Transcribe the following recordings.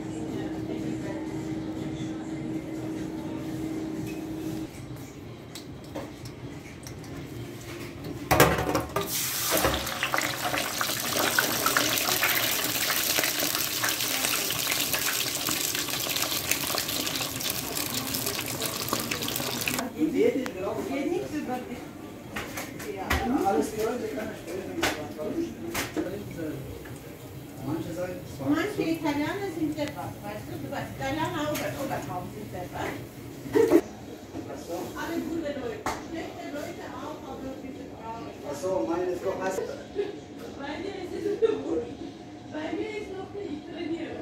Geht nichts über dich. Ja. Alles klar, wir können später Manche Italiener sind deppert, weißt du? Italiener Obertraum sind deppert. Alle gute Leute. Schlechte Leute auch, aber diese Frauen. Achso, meine Frau heißt. Bei mir ist es gut. Bei mir ist noch nicht trainiert.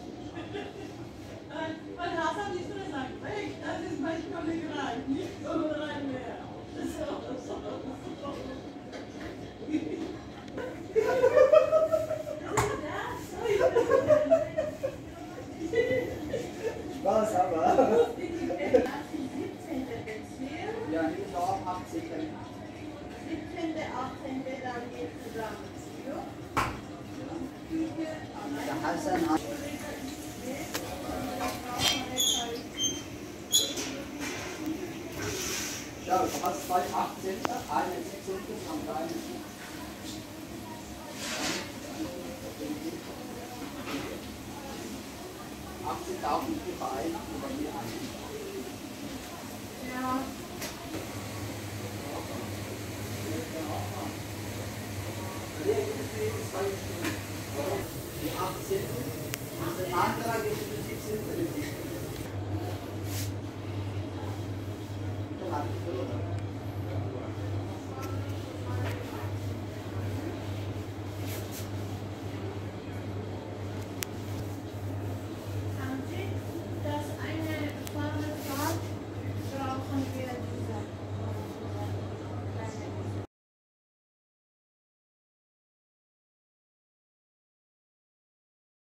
Weil das hat nicht so gesagt, das ist mein Kollegial, nicht so rein mehr. Spaß, aber. Ja, nicht nur ab 18. 17., 18. dann geht zusammen. Der Hassan hat. Ja, du hast zwei 18, eine 16 und eine 80.000 für Verein über die ein. Ja. Die 18 und der andere gibt es 17 für die.